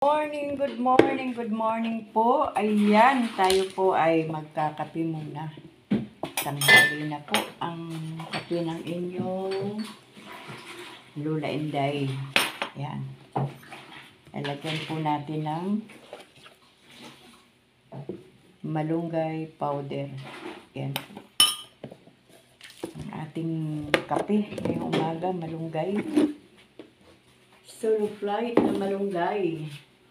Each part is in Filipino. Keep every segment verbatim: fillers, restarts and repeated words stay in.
Morning, good morning, good morning po. Ayan, tayo po ay magkakape muna. Tanghali na po ang kape ng inyong Lula Inday. Ayan. Lalagyan po natin ng malunggay powder. Ayan. Ang ating kape ngayong umaga, malunggay. Solo flight na malunggay.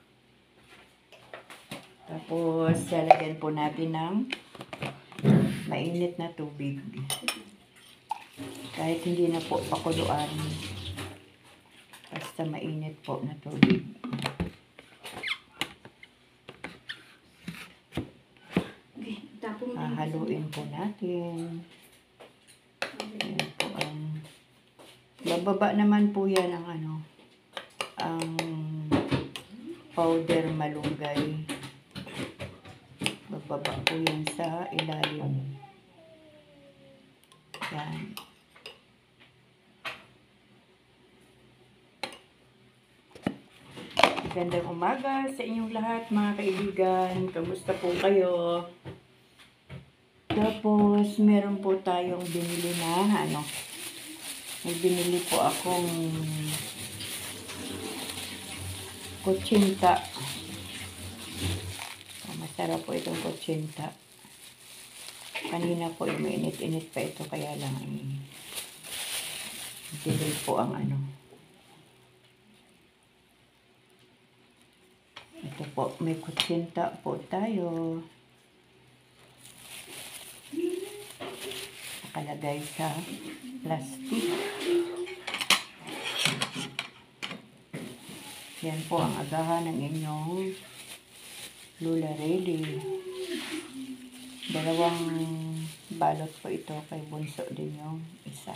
Tapos, lalagyan po natin ng mainit na tubig. Kahit hindi na po pakuluan. Basta mainit po na tubig. Hahaluin po natin. Ayan po ang... Bababa naman po yan ang ano, ang powder malunggay. Bababa po yan sa ilalim. Yan. Magandang umaga sa inyong lahat mga kaibigan. Kamusta po kayo? Tapos, meron po tayong binili na ano. May binili po akong kutsinta. Masarap po itong kutsinta. Kanina po yung mainit-init pa ito, kaya lang eh, delay po ang ano. Ito po, may kutsinta po tayo. Nakalagay sa plastic. Yan po ang agahan ng inyong Lula Ready. Dalawang balot po ito, kay bunso din yung isa.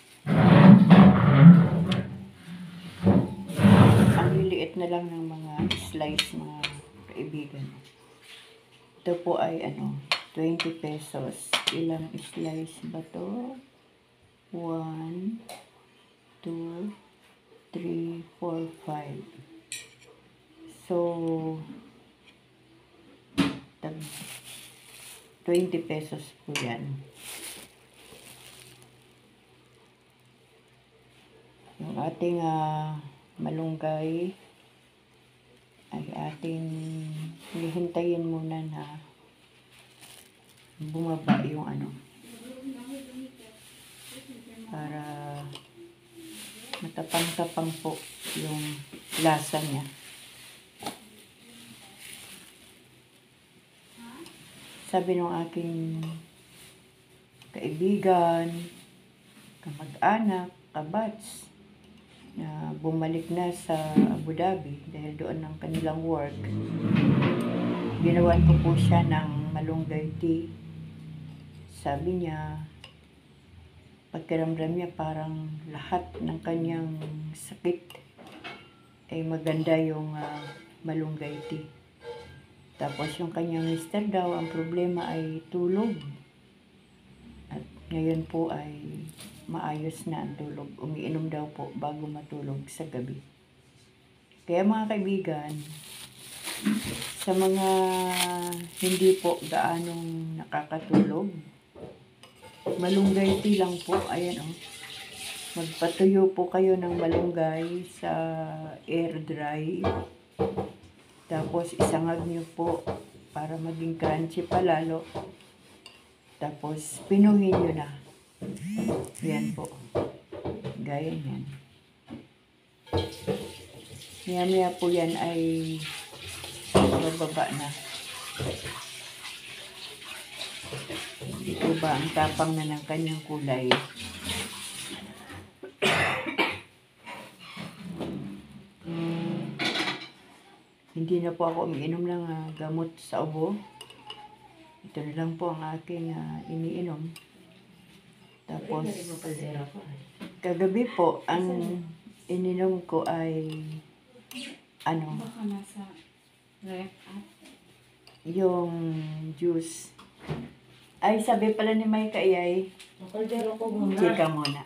Ang liliit na lang ng mga slice mga kaibigan. Ito po ay ano, twenty pesos. Ilang slice ba to? one, two, three, four, five. So, twenty pesos po yan. Yung ating uh, malunggay ay ating hihintayin muna na bumaba yung ano, para matapang-tapang po yung lasa niya. Sabi ng aking kaibigan, kamag-anak, kabats, na bumalik na sa Abu Dhabi dahil doon ang kanilang work. Ginawan ko po siya ng malunggay tea. Sabi niya, pagkiramdam niya parang lahat ng kanyang sakit ay maganda yung uh, malunggay tea. Tapos yung kanyang mister daw, ang problema ay tulog. At ngayon po ay maayos na ang tulog. Umiinom daw po bago matulog sa gabi. Kaya mga kaibigan, sa mga hindi po gaanong nakakatulog, malunggay tea lang po. Ayan o. Oh. Magpatuyo po kayo ng malunggay sa air dry. Tapos, isangag nyo po para maging crunchy pa lalo. Tapos, pinuhin nyo na. Yan po. Gaya yan. Maya-maya po yan ay bababa na. Ito ba ang tapang na ng kanyang kulay? Hindi na po ako umiinom ng uh, gamot sa ubo. Ito na lang po ang aking uh, iniinom. Tapos, kagabi po, ang ininom ko ay, ano, yung juice. Ay, sabi pala ni Maika ay, chika muna.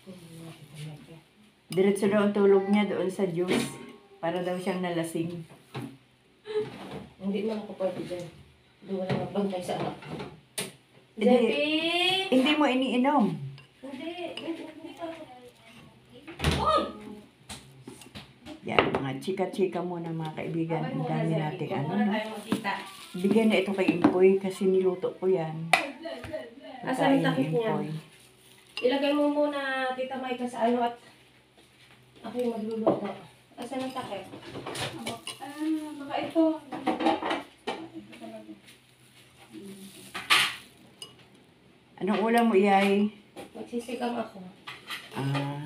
Diretso daw ang tulog niya doon sa juice. Para daw siyang nalasing. Hindi man ako pwede dyan. Doon wala magbantay sa anak. Hindi. Zepi! Hindi mo iniinom. Hindi. Hindi hindi ka. Oy! Yan, mga chika-chika muna mga kaibigan. Abay Ang muna, dami Zepi. natin. Huwag Ano muna na? tayo magkita. Bigyan na ito kay Impoy kasi niluto ko yan. Asan ang Pagkain takip ni niya? Impoy. Ilagay mo muna, Tita Maika, sa ano at ako yung magluluto. Asan ang takip? Ah, baka ito. Anong ulam mo, Iyay? Magsisikam ako. Ah.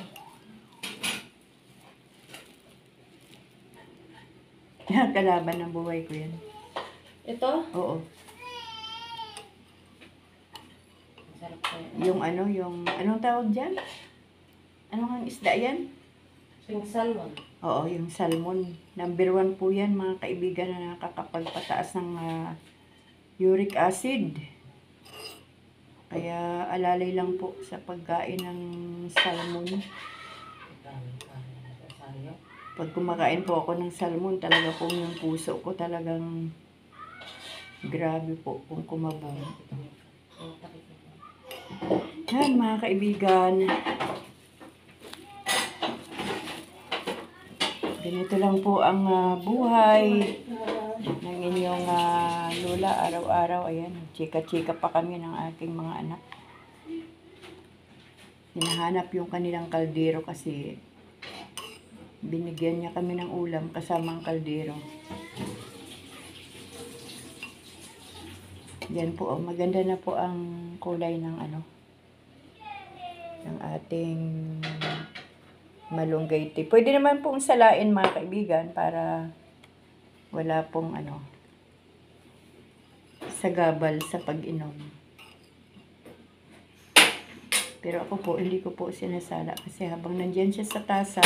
Kalaban ng buhay ko yan. Ito? Oo. Sarap ko. Yung ano, yung, anong tawag dyan? Anong ang isda yan? Swing salmon. Oo, yung salmon. Number one po yan, mga kaibigan, na nakakapagpataas ng ah, uric acid. Kaya alalay lang po sa pagkain ng salmon. Pag kumakain po ako ng salmon, talaga po yung puso ko talagang grabe po kung kumabong. Yan mga kaibigan. Ganito lang po ang ah, buhay ng inyong ah, lola araw-araw. Ayan, chika-chika pa kami ng aking mga anak. Hinahanap yung kanilang kaldero kasi binigyan niya kami ng ulam kasamang kaldero. Yan po, oh, maganda na po ang kulay ng ano, ng ating malunggay tea. Pwede naman pong salain mga kaibigan para wala pong ano, sagabal sa pag-inom. Pero ako po, hindi ko po sinasala kasi habang nandyan siya sa tasa,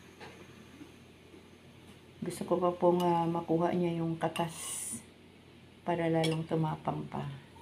gusto ko pa pong uh, makuha niya yung katas para lalong tumapang pa.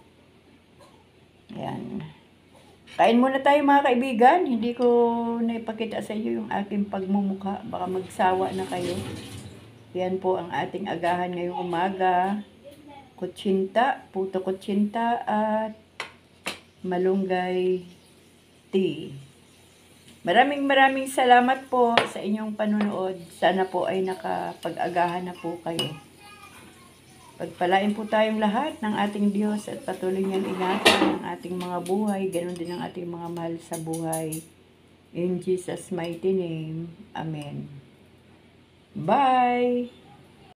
Ayan. Kain muna tayo mga kaibigan. Hindi ko naipakita sa iyo yung aking pagmumukha. Baka magsawa na kayo. Yan po ang ating agahan ngayong umaga. Kutsinta, puto kutsinta at malunggay tea. Maraming maraming salamat po sa inyong panunood. Sana po ay nakapag-agahan na po kayo. Pagpalain po tayong lahat ng ating Diyos at patuloy niyang ingatan ang ating mga buhay. Ganon din ang ating mga mahal sa buhay. In Jesus' mighty name. Amen. Bye!